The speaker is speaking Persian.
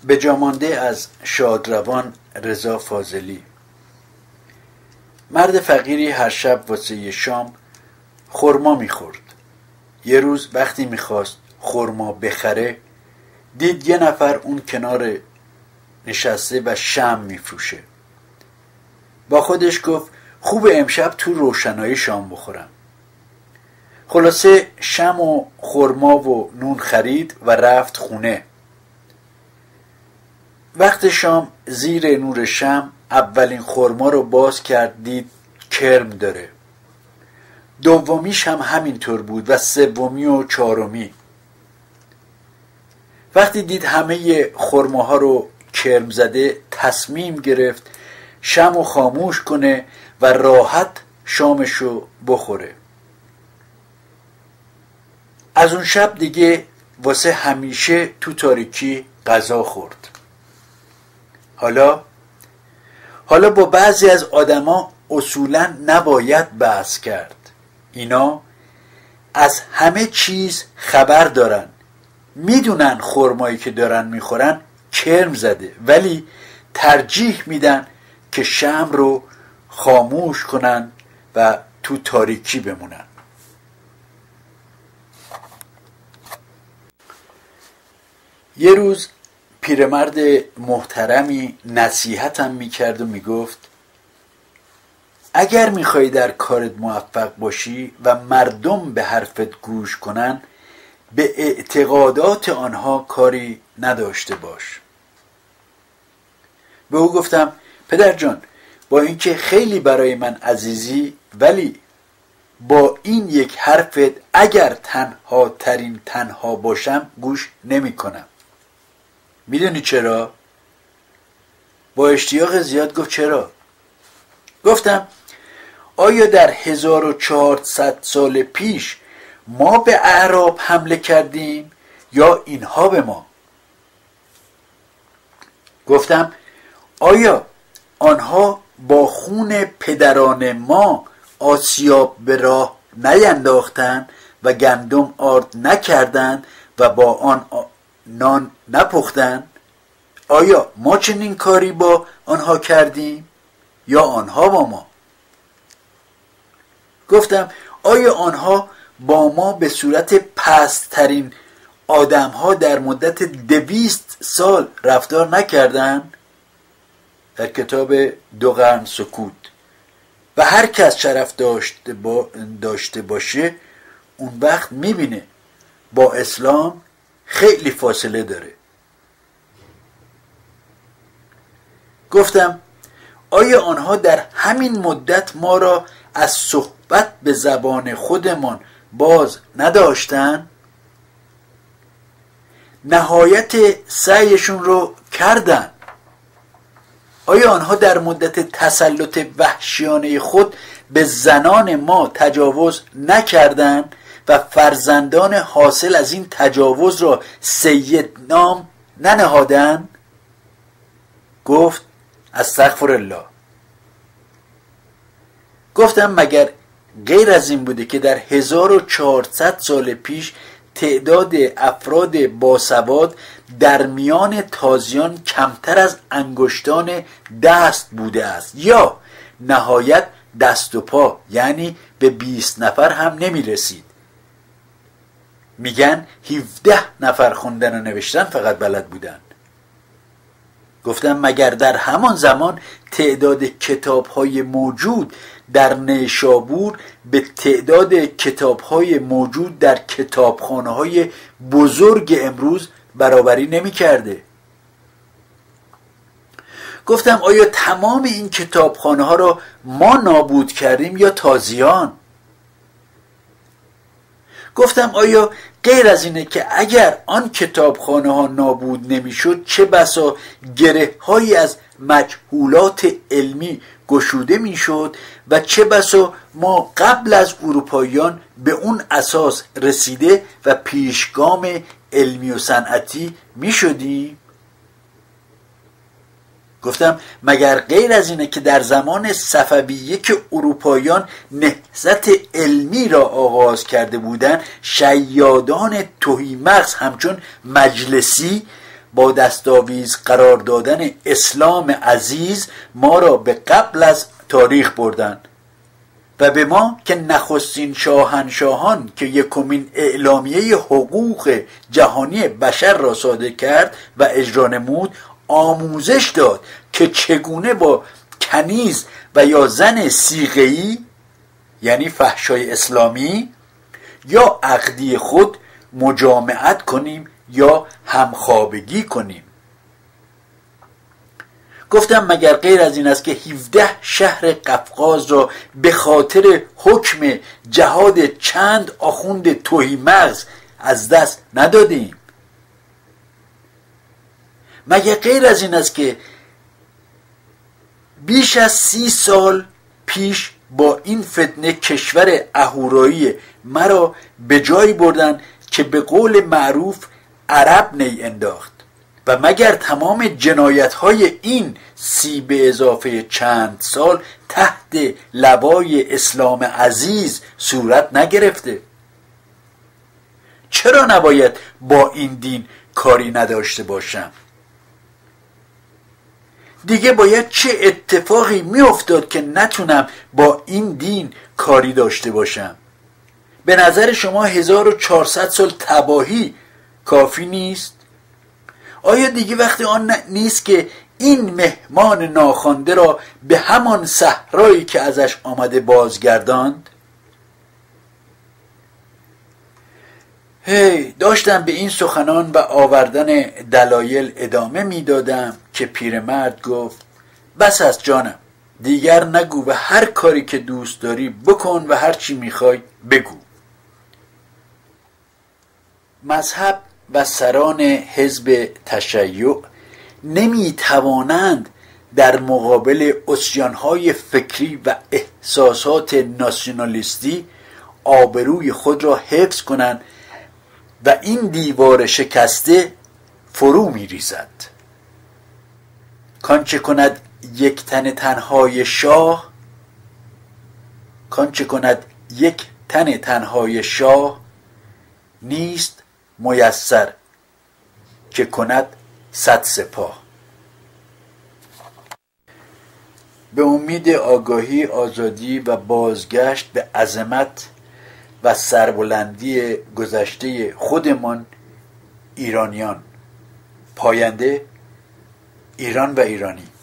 به جامانده از شادروان رضا فاضلی. مرد فقیری هر شب واسه شام خرما میخورد. یه روز وقتی میخواست خرما بخره دید یه نفر اون کنار نشسته و شمع میفروشه. با خودش گفت خوب امشب تو روشنایی شام بخورم. خلاصه شمع و خرما و نون خرید و رفت خونه. وقت شام زیر نور شمع اولین خرما رو باز کرد، دید کرم داره. دومیش هم همینطور بود و سومی و چهارمی. وقتی دید همه خرماها رو کرم زده تصمیم گرفت شمعو خاموش کنه و راحت شامشو بخوره. از اون شب دیگه واسه همیشه تو تاریکی غذا خورد. حالا با بعضی از آدما اصولا نباید بحث کرد. اینا از همه چیز خبر دارن، میدونن خرمایی که دارن میخورن کرم زده، ولی ترجیح میدن که شمع رو خاموش کنن و تو تاریکی بمونن. یه روز پیرمرد محترمی نصیحتم میکرد و میگفت اگر میخوای در کارت موفق باشی و مردم به حرفت گوش کنن، به اعتقادات آنها کاری نداشته باش. به او گفتم پدر جان، با اینکه خیلی برای من عزیزی، ولی با این یک حرفت اگر تنها باشم گوش نمی کنم. میدونی چرا؟ با اشتیاق زیاد گفت چرا؟ گفتم آیا در 1400 سال پیش ما به اعراب حمله کردیم یا اینها به ما؟ گفتم آیا آنها با خون پدران ما آسیاب به راه نینداختند و گندم آرد نکردند و با آن نان نپختند؟ آیا ما چنین کاری با آنها کردیم یا آنها با ما؟ گفتم آیا آنها با ما به صورت پست‌ترین آدم‌ها در مدت 200 سال رفتار نکردند؟ در کتاب 2 قرن سکوت. و هر کس شرف داشته باشه اون وقت میبینه با اسلام خیلی فاصله داره. گفتم آیا آنها در همین مدت ما را از صحبت به زبان خودمان باز نداشتن؟ نهایت سعیشون رو کردن. آیا آنها در مدت تسلط وحشیانه خود به زنان ما تجاوز نکردند و فرزندان حاصل از این تجاوز را سید نام ننهادند؟ گفت استغفرالله. گفتم مگر غیر از این بوده که در 1400 سال پیش تعداد افراد باسواد در میان تازیان کمتر از انگشتان دست بوده است، یا نهایت دست و پا، یعنی به 20 نفر هم نمی رسید. میگن 17 نفر خوندن و نوشتن فقط بلد بودن. گفتم مگر در همان زمان تعداد کتاب‌های موجود در نیشابور به تعداد کتاب‌های موجود در کتابخانه‌های بزرگ امروز برابری نمی‌کرده؟ گفتم آیا تمام این کتابخانه‌ها را ما نابود کردیم یا تازیان؟ گفتم آیا غیر از اینه که اگر آن کتابخانه ها نابود نمیشد چه بسا گره هایی از مجهولات علمی گشوده میشد و چه بسا ما قبل از اروپاییان به اون اساس رسیده و پیشگام علمی و صنعتی میشدیم؟ گفتم مگر غیر از اینه که در زمان صفویه که اروپاییان نهضت علمی را آغاز کرده بودند، شیادان تهیمغز همچون مجلسی با دستاویز قرار دادن اسلام عزیز ما را به قبل از تاریخ بردند و به ما که نخستین شاهنشاهان که یکمین اعلامیه حقوق جهانی بشر را صادر کرد و اجرا نمود آموزش داد که چگونه با کنیز و یا زن صیغه‌ای یعنی فحشای اسلامی یا عقدی خود مجامعت کنیم یا همخوابگی کنیم. گفتم مگر غیر از این است که 17 شهر قفقاز را به خاطر حکم جهاد چند آخوند تهیمغز از دست ندادیم؟ مگر غیر از این است که بیش از 30 سال پیش با این فتنه کشور اهورایی مرا به جایی بردن که به قول معروف عرب نی انداخت و مگر تمام جنایت‌های این 30 به اضافه چند سال تحت لوای اسلام عزیز صورت نگرفته؟ چرا نباید با این دین کاری نداشته باشم؟ دیگه باید چه اتفاقی میافتاد که نتونم با این دین کاری داشته باشم؟ به نظر شما 1400 سال تباهی کافی نیست؟ آیا دیگه وقتی آن نیست که این مهمان ناخوانده را به همان صحرایی که ازش آمده بازگرداند؟ داشتم به این سخنان و آوردن دلایل ادامه میدادم که پیرمرد گفت بس است جانم، دیگر نگو و هر کاری که دوست داری بکن و هر چی میخوای بگو. مذهب و سران حزب تشیع نمیتوانند در مقابل عصیان‌های فکری و احساسات ناسیونالیستی آبروی خود را حفظ کنند و این دیوار شکسته فرو می‌ریزد. کانچه کند یک تن تنهای شاه نیست میسر که کند 100 سپاه. به امید آگاهی، آزادی و بازگشت به عظمت و سربلندی گذشته خودمان ایرانیان. پاینده ایران و ایرانی.